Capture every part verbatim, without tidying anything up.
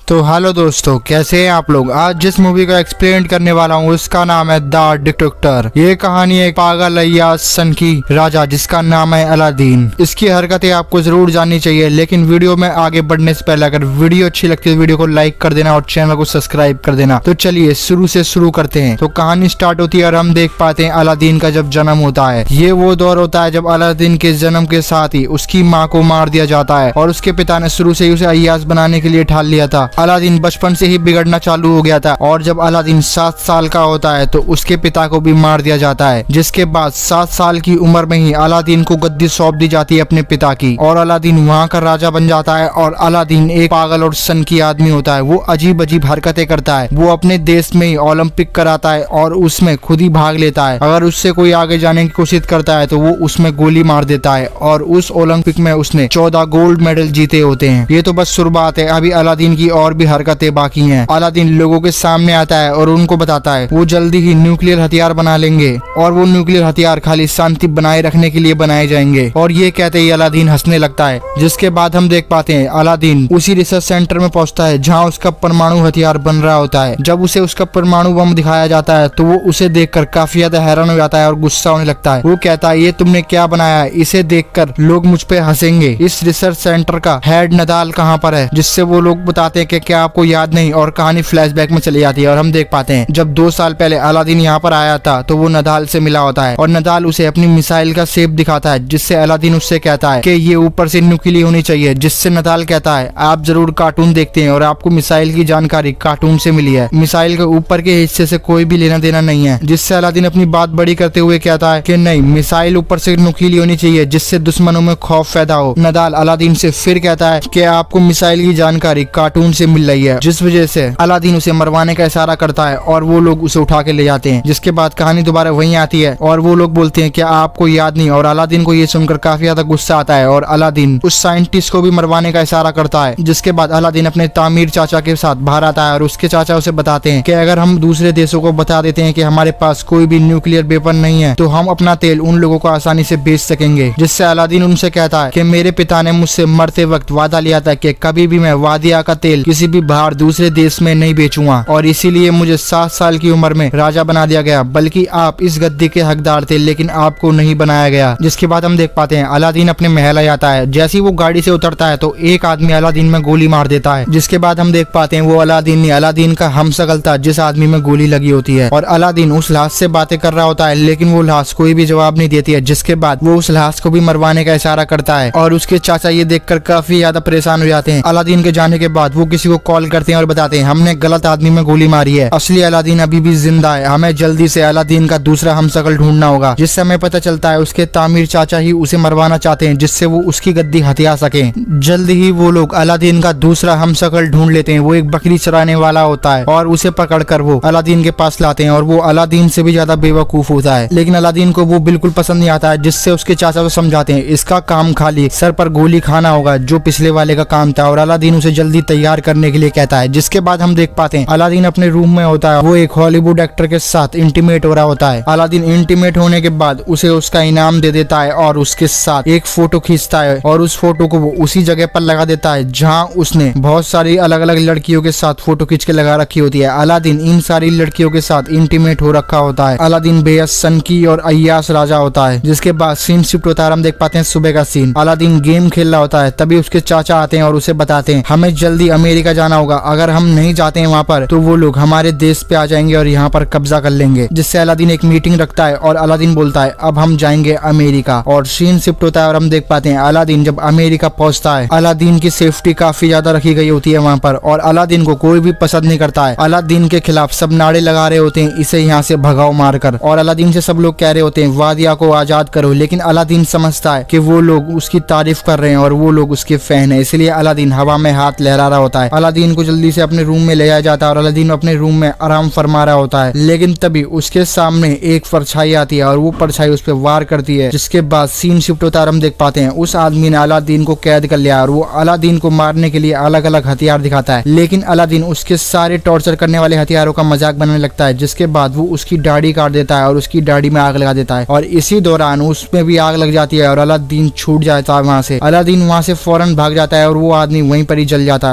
तो हेलो दोस्तों, कैसे हैं आप लोग। आज जिस मूवी का एक्सप्लेन करने वाला हूँ उसका नाम है द डिटेक्टर। ये कहानी एक पागल अय्याज सनकी राजा जिसका नाम है अलादीन। इसकी हरकतें आपको जरूर जाननी चाहिए, लेकिन वीडियो में आगे बढ़ने से पहले अगर वीडियो अच्छी लगती है तो वीडियो को लाइक कर देना और चैनल को सब्सक्राइब कर देना। तो चलिए शुरू से शुरू करते हैं। तो कहानी स्टार्ट होती है और हम देख पाते हैं अलादीन का जब जन्म होता है। ये वो दौर होता है जब अलादीन के जन्म के साथ ही उसकी माँ को मार दिया जाता है और उसके पिता ने शुरू से ही उसे अय्याज बनाने के लिए ठान लिया था। अलादीन बचपन से ही बिगड़ना चालू हो गया था और जब अलादीन सात साल का होता है तो उसके पिता को भी मार दिया जाता है, जिसके बाद सात साल की उम्र में ही अलादीन को गद्दी सौंप दी जाती है अपने पिता की और अलादीन वहाँ का राजा बन जाता है। और अलादीन एक पागल और सनकी आदमी होता है। वो अजीब अजीब हरकतें करता है। वो अपने देश में ही ओलंपिक कराता है और उसमें खुद ही भाग लेता है। अगर उससे कोई आगे जाने की कोशिश करता है तो वो उसमें गोली मार देता है और उस ओलंपिक में उसने चौदह गोल्ड मेडल जीते होते हैं। ये तो बस शुरुआत है, अभी अलादीन की और भी हरकतें बाकी हैं। अलादीन लोगों के सामने आता है और उनको बताता है वो जल्दी ही न्यूक्लियर हथियार बना लेंगे और वो न्यूक्लियर हथियार खाली शांति बनाए रखने के लिए बनाए जाएंगे। और ये कहते ही अलादीन हंसने लगता है, जिसके बाद हम देख पाते हैं अलादीन उसी रिसर्च सेंटर में पहुंचता है जहां उसका परमाणु हथियार बन रहा होता है। जब उसे उसका परमाणु बम दिखाया जाता है तो वो उसे देखकर काफी ज्यादा हैरान हो जाता है और गुस्सा होने लगता है। वो कहता है ये तुमने क्या बनाया है, इसे देखकर लोग मुझ पे हंसेंगे। इस रिसर्च सेंटर का हेड नदाल कहाँ पर है, जिससे वो लोग बताते हैं कि क्या आपको याद नहीं, और कहानी फ्लैशबैक में चली जाती है और हम देख पाते हैं जब दो साल पहले अलादीन यहाँ पर आया था तो वो नदाल से मिला होता है और नदाल उसे अपनी मिसाइल का शेप दिखाता है, जिससे अलादीन उससे कहता है कि ये ऊपर से नुकीली होनी चाहिए। जिससे नदाल कहता है आप जरूर कार्टून देखते हैं और आपको मिसाइल की जानकारी कार्टून से मिली है, मिसाइल के ऊपर के हिस्से से कोई भी लेना देना नहीं है। जिससे अलादीन अपनी बात बड़ी करते हुए कहता है कि नहीं, मिसाइल ऊपर से नुकीली होनी चाहिए जिससे दुश्मनों में खौफ पैदा हो। नदाल अलादीन से फिर कहता है कि आपको मिसाइल की जानकारी कार्टून से मिल रही है, जिस वजह से अलादीन उसे मरवाने का इशारा करता है और वो लोग उसे उठा के ले जाते हैं। जिसके बाद कहानी दोबारा वहीं आती है और वो लोग बोलते हैं क्या आपको याद नहीं, और अलादीन को ये सुनकर काफी ज्यादा गुस्सा आता है और अलादीन उस साइंटिस्ट को भी मरवाने का इशारा करता है। जिसके बाद अलादीन अपने तामीर चाचा के साथ बाहर आता है और उसके चाचा उसे बताते हैं कि अगर हम दूसरे देशों को बता देते हैं कि हमारे पास कोई भी न्यूक्लियर वेपन नहीं है तो हम अपना तेल उन लोगों को आसानी से बेच सकेंगे। जिससे अलादीन उनसे कहता है कि मेरे पिता ने मुझसे मरते वक्त वादा लिया था कि कभी भी मैं वादिया का तेल किसी भी बाहर दूसरे देश में नहीं बेचूंगा और इसीलिए मुझे सात साल की उम्र में राजा बना दिया गया, बल्कि आप इस गद्दी के हकदार थे लेकिन आपको नहीं बनाया गया। जिसके बाद हम देख पाते हैं अलादीन अपने महल आ जाता है। जैसे ही वो गाड़ी से उतरता है तो एक आदमी अलादीन में गोली मार देता है। जिसके बाद हम देख पाते हैं वो अलादीन नहीं, अलादीन का हमशक्ल था जिस आदमी में गोली लगी होती है और अलादीन उस लाश से बातें कर रहा होता है लेकिन वो लाश कोई भी जवाब नहीं देती है। जिसके बाद वो उस लाश को भी मरवाने का इशारा करता है और उसके चाचा ये देखकर काफी ज्यादा परेशान हो जाते हैं। अलादीन के जाने के बाद वो किसी को कॉल करते हैं और बताते हैं हमने गलत आदमी में गोली मारी है, असली अलादीन अभी भी जिंदा है, हमें जल्दी से अलादीन का दूसरा हमशक्ल ढूंढना होगा। जिससे हमें पता चलता है उसके तामीर चाचा ही उसे मरवाना चाहते हैं जिससे वो उसकी गद्दी हथिया सके। जल्दी ही वो लोग अलादीन का दूसरा हमशक्ल ढूंढ लेते हैं। वो एक बकरी चराने वाला होता है और उसे पकड़कर वो अलादीन के पास लाते हैं और वो अलादीन से भी ज्यादा बेवकूफ होता है, लेकिन अलादीन को वो बिल्कुल पसंद नहीं आता है। जिससे उसके चाचा को समझाते हैं इसका काम खाली सर पर गोली खाना होगा जो पिछले वाले का काम था और अलादीन उसे जल्दी तैयार करने के लिए कहता है। जिसके बाद हम देख पाते हैं अलादीन अपने रूम में होता है, वो एक हॉलीवुड एक्टर के साथ इंटीमेट हो रहा होता है। अलादीन इंटीमेट होने के बाद उसे उसका इनाम दे देता है और उसके साथ एक फोटो खींचता है और उस फोटो को वो उसी जगह पर लगा देता है जहां उसने बहुत सारी अलग अलग लड़कियों के साथ फोटो खींच के लगा रखी होती है। अलादीन इन सारी लड़कियों के साथ इंटीमेट हो रखा होता है। अलादीन बेहद सनकी और अय्याश राजा होता है। जिसके बाद सीन शिफ्ट होता है, हम देख पाते हैं सुबह का सीन। अलादीन गेम खेल रहा होता है, तभी उसके चाचा आते हैं और उसे बताते हैं हमें जल्दी अमेरिका जाना होगा, अगर हम नहीं जाते हैं वहाँ पर तो वो लोग हमारे देश पे आ जाएंगे और यहाँ पर कब्जा कर लेंगे। जिससे अलादीन एक मीटिंग रखता है और अलादीन बोलता है अब हम जाएंगे अमेरिका। और सीन शिफ्ट होता है और हम देख पाते हैं अलादीन जब अमेरिका पहुंचता है, अलादीन की सेफ्टी काफी ज्यादा रखी गई होती है वहाँ पर और अलादीन को कोई भी पसंद नहीं करता है। अलादीन के खिलाफ सब नारे लगा रहे होते हैं इसे यहाँ से भगाओ मारकर, और अलादीन से सब लोग कह रहे होते हैं वादिया को आजाद करो, लेकिन अलादीन समझता है कि वो लोग उसकी तारीफ कर रहे हैं और वो लोग उसके फैन है, इसलिए अलादीन हवा में हाथ लहरा रहा होता है। अलादीन को जल्दी से अपने रूम में ले जाया जाता है और अलादीन अपने रूम में आराम फरमा रहा होता है, लेकिन तभी उसके सामने एक परछाई आती है और वो परछाई उस पर वार करती है। जिसके बाद सीन शिफ्ट होता है, हम देख पाते हैं उस आदमी ने अलादीन को कैद कर लिया और वो अलादीन को मारने के लिए अलग अलग हथियार दिखाता है, लेकिन अलादीन उसके सारे टॉर्चर करने वाले हथियारों का मजाक बनाने लगता है। जिसके बाद वो उसकी दाढ़ी काट देता है और उसकी दाढ़ी में आग लगा देता है और इसी दौरान उसमें भी आग लग जाती है और अलादीन छूट जाता है वहाँ से। अलादीन वहाँ से फौरन भाग जाता है और वो आदमी वहीं पर ही जल जाता है। जिसके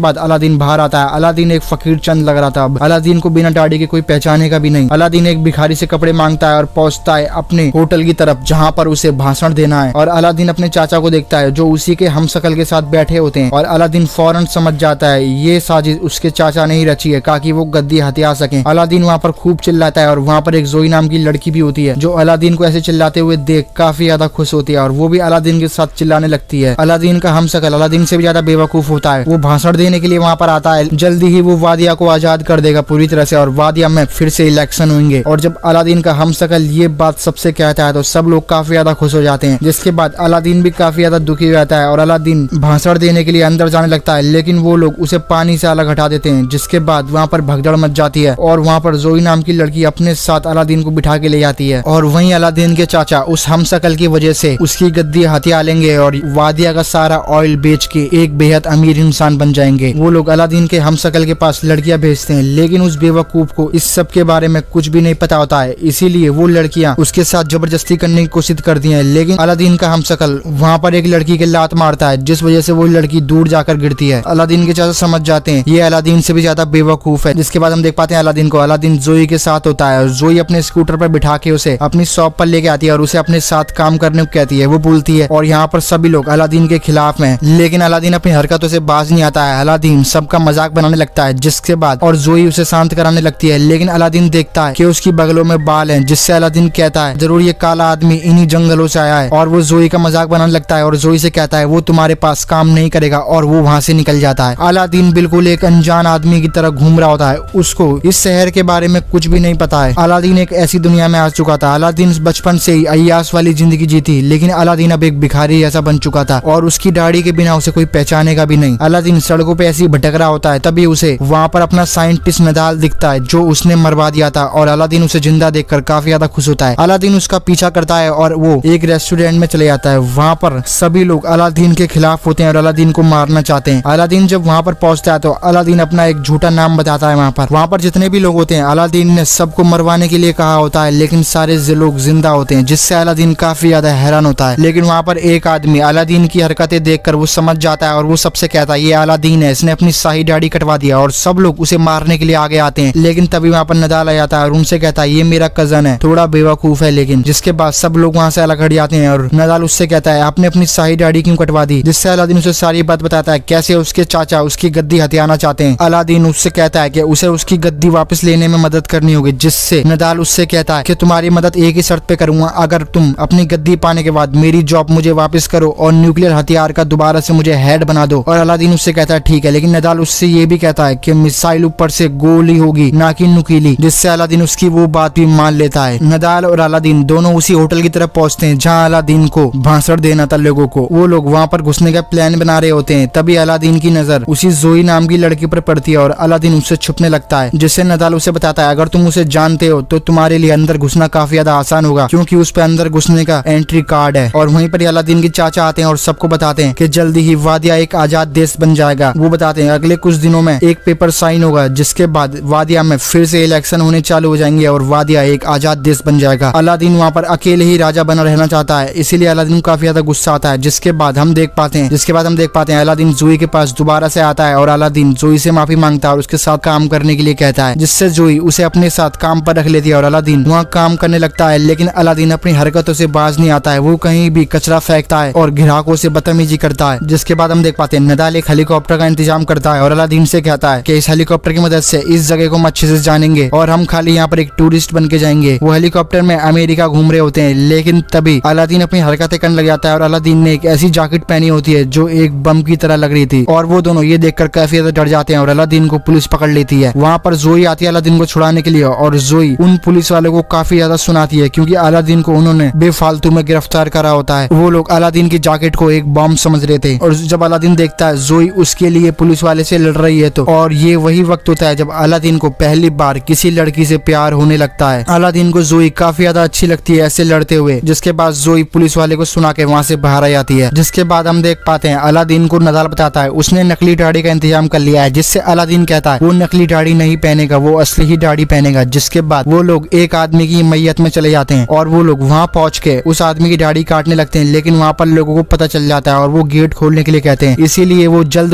बाद अलादीन बाहर आता है। अलादीन एक फकीर चंद लग रहा था। अब अलादीन को बिना दाढ़ी के कोई पहचाने का भी नहीं। अलादीन एक भिखारी से कपड़े मांगता है और पहुंचता है अपने होटल की तरफ जहाँ पर उसे भाषण देना है। और अलादीन अपने चाचा को देखता है जो उसी के हमशक्ल के साथ बैठे होते हैं और अलादीन फौरन समझ जाता है ये साजिश उसके चाचा ने ही रची है ताकि वो गद्दी हथिया सके। अलादीन वहाँ पर खूब चिल्लाता है और वहाँ पर एक जोई नाम की लड़की भी होती है जो अलादीन को ऐसे चिल्लाते हुए देख काफी ज्यादा खुश होती है और वो भी अलादीन के साथ चिल्लाने लगती है। अलादीन का हमशक्ल अलादीन से भी ज्यादा बेवकूफ होता है। वो भाषण देने के लिए वहाँ पर आता है। जल्दी ही वो वादिया को आजाद कर देगा पूरी तरह से और वादिया में फिर से इलेक्शन होंगे। और जब अलादीन का हमशक्ल ये बात सबसे कहता है तो सब लोग काफी ज्यादा खुश हो जाते हैं। जिसके बाद अलादीन भी काफी ज्यादा दुखी रहता है और अलादीन भाषण देने के लिए अंदर जाने लगता है, लेकिन वो लोग उसे पानी से अलग हटा देते हैं। जिसके बाद वहाँ पर भगदड़ मच जाती है और वहाँ पर जोई नाम की लड़की अपने साथ अलादीन को बिठा के ले जाती है। और वहीं अलादीन के चाचा उस हमशक्ल की वजह से उसकी गद्दी हथिया लेंगे और वादिया का सारा ऑयल बेच के एक बेहद अमीर इंसान बन जाएंगे। वो लोग अलादीन के हमशक्ल के पास लड़कियां भेजते हैं, लेकिन उस बेवकूफ को इस सब के बारे में कुछ भी नहीं पता होता है, इसीलिए वो लड़कियां उसके साथ जबरदस्ती करने की कोशिश करती हैं। लेकिन अलादीन का हमशक्ल वहाँ पर एक लड़की के लात मारता है जिस वजह से वो लड़की दूर जाकर गिरती है। अलादीन के चाचा समझ जाते हैं ये अलादीन से भी ज्यादा बेवकूफ है। जिसके बाद हम देख पाते हैं अलादीन को अलादीन जोई के साथ होता है और जोई अपने स्कूटर पर बिठा के उसे अपनी शॉप पर लेके आती है और उसे अपने साथ काम करने को कहती है। वो बोलती है और यहाँ पर सभी लोग अलादीन के खिलाफ में, लेकिन अलादीन अपनी हरकतों से बाज नहीं आता है। अलादीन सबका मजाक बनाने लगता है जिसके बाद और जोई उसे शांत कराने लगती है। लेकिन अलादीन देखता है कि उसकी बगलों में बाल हैं, जिससे अलादीन कहता है जरूर ये काला आदमी इन्हीं जंगलों से आया है। और वो जोई का मजाक बनाने लगता है और जोई से कहता है वो तुम्हारे पास काम नहीं करेगा और वो वहाँ से निकल जाता है। अलादीन बिल्कुल एक अनजान आदमी की तरह घूम रहा होता है। उसको इस शहर के बारे में कुछ भी नहीं पता है। अलादीन एक ऐसी दुनिया में आ चुका था। अलादीन बचपन से ही अय्याश वाली जिंदगी जीती, लेकिन अलादीन अब एक भिखारी ऐसा बन चुका था और उसकी दाढ़ी के बिना उसे कोई पहचानेगा भी नहीं। अलादीन सड़कों पे ऐसे ही भटक रहा होता है, तभी उसे वहाँ पर अपना साइंटिस्ट नदाल दिखता है जो उसने मरवा दिया था और अलादीन उसे जिंदा देखकर काफी ज्यादा खुश होता है। अलादीन उसका पीछा करता है और वो एक रेस्टोरेंट में चले जाता है। वहाँ पर सभी लोग अलादीन के खिलाफ होते हैं और अलादीन को मारना चाहते हैं। अलादीन जब वहाँ पर पहुँचता है तो अलादीन अपना एक झूठा नाम बताता है। वहाँ पर वहाँ पर जितने भी लोग होते हैं अलादीन ने सबको मरवाने के लिए कहा होता है, लेकिन सारे लोग जिंदा होते हैं, जिससे अलादीन काफी ज्यादा हैरान होता है। लेकिन वहाँ पर एक आदमी अलादीन की हरकतें देखकर वो समझ जाता है और वो सबसे कहता है ये अलादीन है, इसने अपनी शाही दाढ़ी कटवा दिया। और सब लोग उसे मारने के लिए आगे आते हैं, लेकिन तभी वहाँ पर नदाल आ जाता है और उनसे कहता है ये मेरा कजन है, थोड़ा बेवकूफ है। लेकिन जिसके बाद सब लोग वहाँ से अलग हट जाते हैं और नदाल उससे कहता है आपने अपनी शाही दाढ़ी क्यों कटवा दी, जिससे अलादीन उसे सारी बात बताता है कैसे उसके चाचा उसकी गद्दी हथियाना चाहते हैं। अलादीन उससे कहता है कि उसे उसकी गद्दी वापस लेने में मदद करनी होगी, जिससे नदाल उससे कहता है कि तुम्हारी मदद एक ही शर्त पे करूंगा, अगर तुम अपनी गद्दी पाने के बाद मेरी जॉब मुझे वापस करो और न्यूक्लियर हथियार का दोबारा से मुझे हेड बना दो। और अलादीन उससे कहता है ठीक है, लेकिन नदाल उससे ये भी कहता है कि मिसाइल ऊपर से गोली होगी ना कि नुकीली, जिससे अलादीन उसकी वो बात भी मान लेता है। नदाल और अलादीन दोनों उसी होटल की तरफ पहुंचते हैं जहाँ अलादीन को भाषण देना था लोगों को। वो लोग वहाँ पर घुसने का प्लान बना रहे होते हैं, तभी अलादीन की नजर उसी जोई नाम की लड़की पर पड़ती है और अलादीन उससे छुपने लगता है, जिससे नदाल उसे बताता है अगर तुम उसे जानते हो तो तुम्हारे लिए अंदर घुसना काफी ज्यादा आसान होगा, क्योंकि उस पर अंदर घुसने का एंट्री कार्ड है। और वहीं पर अलादीन के चाचा आते हैं और सबको बताते हैं कि जल्दी ही वादिया एक आजाद देश बन जाएगा। वो बताते हैं अगले कुछ दिनों में एक पेपर साइन होगा, जिसके बाद वादिया में फिर से इलेक्शन होने चालू हो जाएंगे और वादिया एक आजाद देश बन जाएगा। अलादीन वहाँ पर अकेले ही राजा बना रहना चाहता है, इसीलिए अलादीन काफी ज्यादा गुस्सा आता है। जिसके बाद हम देख पाते हैं जिसके बाद हम देख पाते हैं अलादीन जोई के पास दोबारा से आता है और अलादीन जोई से माफी मांगता है और उसके साथ काम करने के लिए कहता है, जिससे जोई उसे अपने साथ काम पर रख लेती है और अलादीन वहाँ काम करने लगता है। लेकिन अलादीन अपनी हरकतों से बाज नहीं आता है, वो कहीं भी कचरा फेंकता है और ग्राहकों से बदतमीजी करता है। जिसके बाद हम देख पाते हैं नदाल एक हेलीकॉप्टर का इंतजाम करता है और अलादीन से कहता है कि इस हेलीकॉप्टर की मदद से इस जगह को हम अच्छे से जानेंगे और हम खाली यहाँ पर एक टूरिस्ट बन के जाएंगे। वो हेलीकॉप्टर में अमेरिका घूम रहे होते हैं, लेकिन तभी अलादीन अपनी हरकतें करने लग जाता है और अलादीन ने एक ऐसी जैकेट पहनी होती है जो एक बम की तरह लग रही थी और वो दोनों ये देखकर काफी ज्यादा डर जाते हैं और अलादीन को पुलिस पकड़ लेती है। वहाँ पर जोई आती है अलादीन को छुड़ाने के लिए और जोई उन पुलिस वालों को काफी ज्यादा सुनाती है, क्योंकि अलादीन को उन्होंने बेफालतू में गिरफ्तार करा होता है। वो लोग अलादीन की जैकेट को एक बॉम्ब समझ रहे थे और जब अलादीन देखता है जोई उसके लिए पुलिस वाले से लड़ रही है तो और ये वही वक्त होता है जब अलादीन को पहली बार किसी लड़की से प्यार होने लगता है। अलादीन को जोई काफी ज्यादा अच्छी लगती है ऐसे लड़ते हुए, जिसके बाद जोई पुलिस वाले को सुना के वहाँ से बाहर आ जाती है। जिसके बाद हम देख पाते हैं अलादीन को नदाल बताता है उसने नकली दाढ़ी का इंतजाम कर लिया है, जिससे अलादीन कहता है वो नकली दाढ़ी नहीं पहनेगा, वो असली ही दाढ़ी पहनेगा। जिसके बाद वो लोग एक आदमी की मैयत में चले जाते हैं और वो लोग वहाँ पहुँच के उस आदमी की दाढ़ी काटने लगते हैं, लेकिन वहाँ पर लोगों को पता चल जाता है और वो गेट खोलने के लिए कहते हैं। इसीलिए वो जल्दबाजी में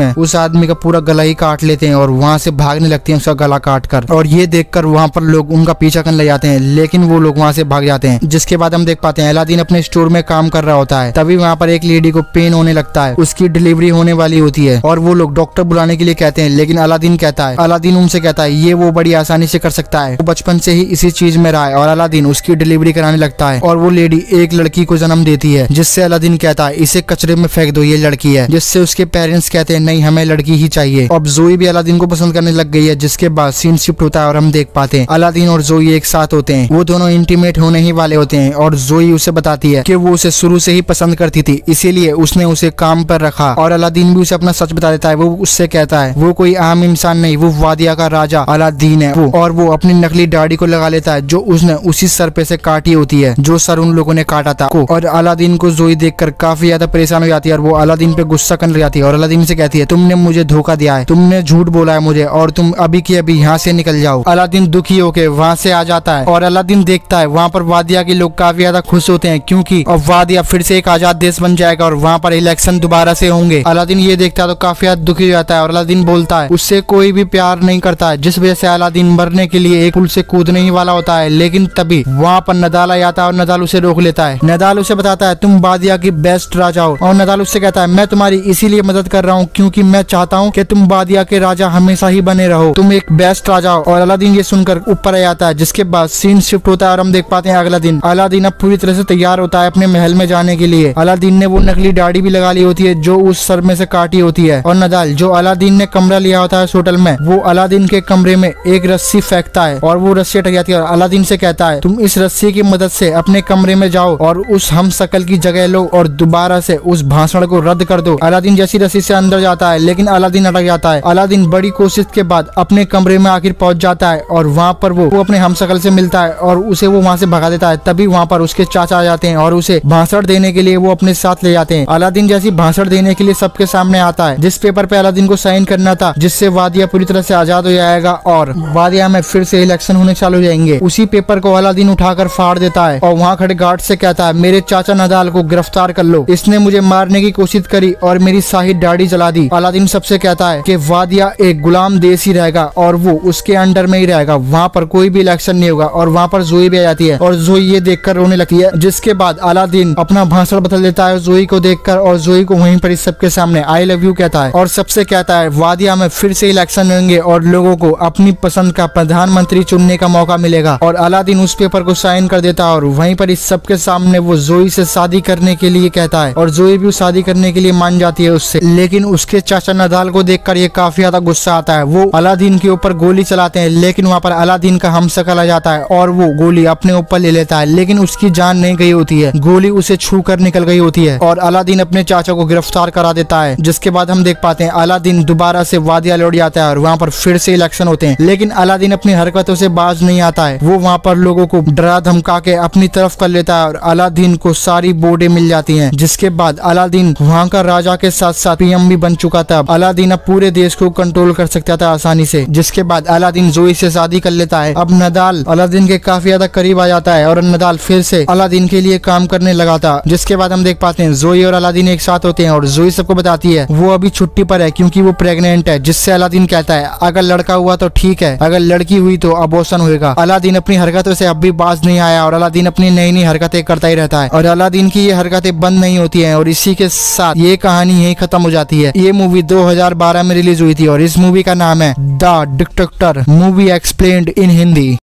हैं उस आदमी का पूरा गला ही काट लेते हैं और वहाँ से भागने लगते हैं उसका गला काट कर। और ये देखकर वहाँ पर लोग उनका पीछा करने लग जाते हैं, लेकिन वो लोग वहाँ से भाग जाते हैं। जिसके बाद हम देख पाते हैं अलादीन अपने स्टोर में काम कर रहा होता है। तभी वहाँ पर एक लेडी को पेन होने लगता है, उसकी डिलीवरी होने वाली होती है और वो लोग डॉक्टर बुलाने के लिए कहते हैं, लेकिन अलादीन कहता है अलादीन उनसे कहता है ये वो बड़ी आसानी से कर सकता है, वो बचपन से ही इसी चीज में रहा है। और अलादीन उसकी डिलीवरी कराने लगता है और वो लेडी एक लड़की को जन्म देती है, जिससे अलादीन कहता है इसे कचरे में फेंक दो, ये लड़की है। जिससे उसके पेरेंट्स कहते हैं नहीं हमें लड़की ही चाहिए। अब जोई भी अलादीन को पसंद करने लग गई है। जिसके बाद सीन शिफ्ट होता है और हम देख पाते हैं अलादीन और जोई एक साथ होते हैं। वो दोनों इंटीमेट होने ही वाले होते हैं और जोई उसे बताती है कि वो उसे शुरू से ही पसंद करती थी, इसीलिए उसने उसे काम पर रखा। और अलादीन भी उसे अपना सच बता देता है। वो उससे कहता है वो कोई आम इंसान नहीं, वो वादिया का राजा अलादीन है वो। और वो अपनी नकली दाढ़ी को लगा लेता है जो उसने उसी सर पे से काटी होती है जो सर उन लोगों ने काटा था। और अलादीन को जोई देखकर काफी ज्यादा परेशान हो जाती है और वो अलादीन पे गुस्सा करने लग जाती है और अलादीन से कहती है तुमने मुझे धोखा दिया है, तुमने झूठ बोला है मुझे और तुम अभी की अभी यहाँ से निकल जाओ। अलादीन दुखी होकर वहाँ से आ जाता है और अलादीन देखता है वहाँ पर वादिया के लोग काफी ज्यादा खुश होते हैं क्योंकि अब वादिया फिर से एक आजाद देश बन जाएगा और वहाँ पर इलेक्शन दोबारा से होंगे। अलादीन ये देखता है तो काफी ज्यादा दुखी हो जाता है और अलादीन बोलता है उससे कोई भी प्यार नहीं करता है, जिस वजह से अलादीन मरने के लिए एक पुल से कूदने ही वाला होता है। लेकिन तभी वहाँ पर नदाल आ जाता है और नदाल उसे रोक लेता है। नदाल उसे बताता है तुम वादिया की बेस्ट राजा हो। और नदाल उससे कहता है मैं तुम्हारी इसीलिए मदद कर रहा हूँ क्योंकि मैं चाहता हूँ कि तुम वादिया के राजा हमेशा ही बने रहो, तुम एक बेस्ट राजा हो। और अलादीन ये सुनकर ऊपर आ जाता है। जिसके बाद सीन शिफ्ट होता है और हम देख पाते हैं अगला दिन अलादीन अब पूरी तरह से तैयार होता है अपने महल में जाने के लिए। अलादीन ने वो नकली दाढ़ी भी लगा ली होती है जो उस सर में से काटी होती है। और नदाल जो अलादीन ने कमरा लिया होता है उस होटल में, वो अलादीन के कमरे में एक रस्सी फेंकता है और वो रस्सी अटक जाती है और अलादीन से कहता है तुम इस रस्सी की मदद से अपने कमरे में जाओ और उस हम शकल की जगह लो और दोबारा से उस भाषण को रद्द कर दो। अलादीन जैसी रस्सी से अंदर जाता है लेकिन अलादीन अटक जाता है। अलादीन बड़ी कोशिश के बाद अपने कमरे में आखिर पहुंच जाता है और वहाँ पर वो, वो अपने हम शकल से मिलता है और उसे वो वहाँ से भगा देता है। तभी वहाँ पर उसके चाचा आ जाते हैं और उसे भाषण देने के लिए वो अपने साथ ले जाते हैं। अलादीन जैसी भाषण देने के लिए सबके सामने आता है जिस पेपर पे अलादीन को साइन करना था, जिससे वादिया पूरी तरह से आजाद हो जाएगा और वादिया में फिर से इलेक्शन होने चालू हो जाएंगे। उसी पेपर को अलादीन उठाकर फाड़ देता है और वहाँ खड़े गार्ड से कहता है मेरे चाचा नदाल को गिरफ्तार कर लो, इसने मुझे मारने की कोशिश करी और मेरी शाही दाढ़ी जला दी। अलादीन सबसे कहता है कि वादिया एक गुलाम देश ही रहेगा और वो उसके अंडर में ही रहेगा, वहाँ पर कोई भी इलेक्शन नहीं होगा। और वहाँ पर जोई भी आ जाती है और जोई ये देखकर रोने लगती है। जिसके बाद अलादीन अपना भाषण बदल देता है जोई को देखकर और जोई को वहीं पर इस सबके सामने आई लव यू कहता है और सबसे कहता है वादिया में फिर से इलेक्शन होंगे और लोगों को अपनी पसंद का प्रधानमंत्री चुनने का मौका मिलेगा। और अलादीन उस पेपर को साइन कर देता है और वहीं पर इस सबके सामने वो जोई से शादी करने के लिए कहता है और जोई भी शादी करने के लिए मान जाती है उससे। लेकिन उसके चाचा नदाल को देखकर ये काफी ज्यादा गुस्सा आता है। वो अलादीन के ऊपर गोली चलाते हैं लेकिन वहाँ पर अलादीन का हमशक्ल आ जाता है और वो गोली अपने ऊपर ले लेता है, लेकिन उसकी जान नहीं गई होती है, गोली उसे छू कर निकल गई होती है और अलादीन अपने चाचा को गिरफ्तार करा देता है। जिसके बाद हम देख पाते हैं अलादीन दोबारा से वादिया लौट जाता है और वहाँ पर फिर से इलेक्शन होते हैं। लेकिन अलादीन अपनी हरकतों से बाज नहीं आता है, वो वहाँ पर लोगों को डरा धमका के अपनी तरफ कर लेता है और अलादीन को सारी बोर्डें मिल जाती हैं। जिसके बाद अलादीन वहाँ का राजा के साथ साथ पीएम भी बन चुका था। अलादीन अब पूरे देश को कंट्रोल कर सकता था आसानी से। जिसके बाद अलादीन जोई से शादी कर लेता है। अब नदाल अलादीन के काफी ज्यादा करीब आ जाता है और नदाल फिर से अलादीन के लिए काम करने लगा था। जिसके बाद हम देख पाते हैं जोई और अलादीन एक साथ होते हैं और जोई सबको बताती है वो अभी छुट्टी पर है क्योंकि वो प्रेग्नेंट है। जिससे अलादीन कहता है अगर लड़का हुआ तो ठीक है, अगर लड़की हुई तो अबॉर्शन होगा। अलादीन अपनी हरकतों से अब भी बाज नहीं आया और अलादीन अपनी नई नई हरकतें करता ही रहता है और अलादीन की ये हरकतें बंद नहीं होती हैं। और इसी के साथ ये कहानी यही खत्म हो जाती है। ये मूवी दो हज़ार बारह में रिलीज हुई थी और इस मूवी का नाम है The Dictator, movie explained in Hindi.